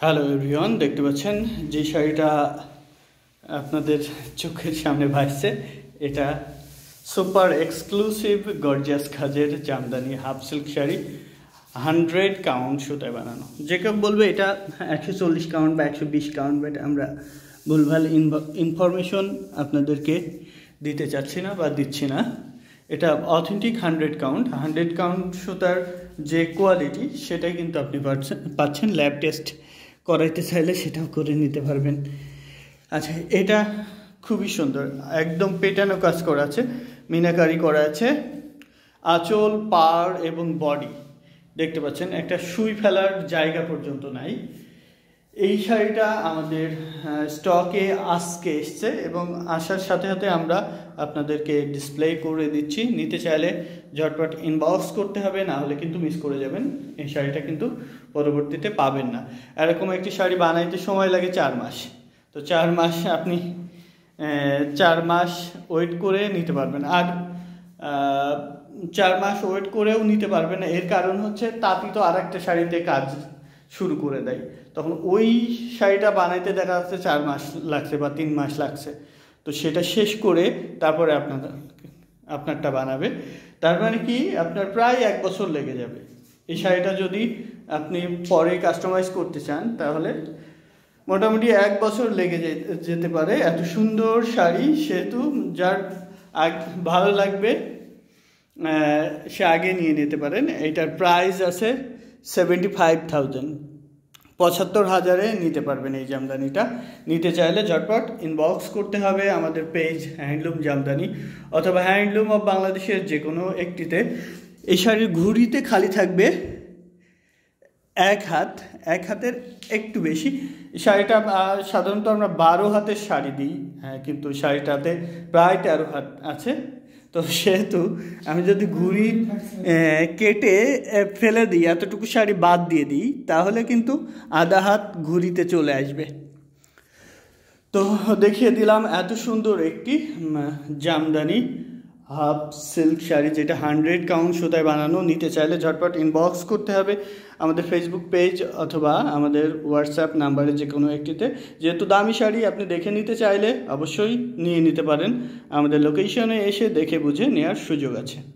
Hello everyone, দেখতে পাচ্ছেন যে শাড়িটা আপনাদের চোখের সামনে ভাসছে, এটা সুপার এক্সক্লুসিভ গর্জিয়াস কাজের jamdani half silk sari 100 count সুতায় বানানো। যে কেউ বলবে এটা 140 কাউন্ট বা 120 কাউন্ট, বাট আমরা ভুলভাল ইনফরমেশন আপনাদেরকে দিতে চাচ্ছি না বা দিচ্ছি না। এটা অথেন্টিক 100 কাউন্ট সুতার যে কোয়ালিটি সেটাই কিন্তু আপনি পাচ্ছেন। ল্যাব টেস্ট করাইতে চাইলে সেটাও করে নিতে পারবেন। আচ্ছা, এটা খুবই সুন্দর, একদম পেটানো কাজ করা আছে, মিনাকারি করা আছে। আঁচল, পাড় এবং বডি দেখতে পাচ্ছেন, একটা সুই ফেলার জায়গা পর্যন্ত নাই। এই শাড়িটা আমাদের স্টকে আজকে এসছে এবং আসার সাথে সাথে আমরা আপনাদেরকে ডিসপ্লে করে দিচ্ছি। নিতে চাইলে ঝটপট ইনবক্স করতে হবে, না হলে কিন্তু মিস করে যাবেন। এই শাড়িটা কিন্তু পরবর্তীতে পাবেন না। এরকম একটি শাড়ি বানাইতে সময় লাগে 4 মাস। তো 4 মাস আপনি 4 মাস ওয়েট করে নিতে পারবেন। আর 4 মাস ওয়েট করেও নিতে পারবেন না, এর কারণ হচ্ছে তাঁতি তো আর একটা শাড়িতে কাজ শুরু করে দেয়, তখন ওই শাড়িটা বানাইতে দেখা যাচ্ছে 4 মাস লাগছে বা 3 মাস লাগছে। তো সেটা শেষ করে তারপরে আপনারটা বানাবে। তার মানে কি, আপনার প্রায় 1 বছর লেগে যাবে। এই শাড়িটা যদি আপনি পরে কাস্টমাইজ করতে চান তাহলে মোটামুটি 1 বছর লেগে যেতে পারে। এত সুন্দর শাড়ি, সেহেতু যার ভালো লাগবে সে আগে নিয়ে নিতে পারেন। এটার প্রাইস আছে 75,000, 75,000-এ নিতে পারবেন এই জামদানিটা। নিতে চাইলে ঝটপট ইনবক্স করতে হবে আমাদের পেজ হ্যান্ডলুম জামদানি অথবা হ্যান্ডলুম অফ বাংলাদেশের যে কোনো একটিতে। এই শাড়ির ঘুড়িতে খালি থাকবে এক হাতের একটু বেশি। শাড়িটা সাধারণত আমরা 12 হাতের শাড়ি দিই, কিন্তু শাড়িটাতে প্রায় 13 হাত আছে। তো সেহেতু আমি যদি ঘুড়ি কেটে ফেলে দিই, এতটুকু শাড়ি বাদ দিয়ে দিই, তাহলে কিন্তু আধা হাত ঘুড়িতে চলে আসবে। তো দেখিয়ে দিলাম এত সুন্দর একটি জামদানি হাফ সিল্ক শাড়ি, যেটা 100 কাউন্ট সুতায় বানানো। নিতে চাইলে ঝটপট ইনবক্স করতে হবে আমাদের ফেসবুক পেজ অথবা আমাদের হোয়াটসঅ্যাপ নাম্বারে যে কোনো একটিতে। যেহেতু দামি শাড়ি, আপনি দেখে নিতে চাইলে অবশ্যই নিয়ে নিতে পারেন। আমাদের লোকেশনে এসে দেখে বুঝে নেওয়ার সুযোগ আছে।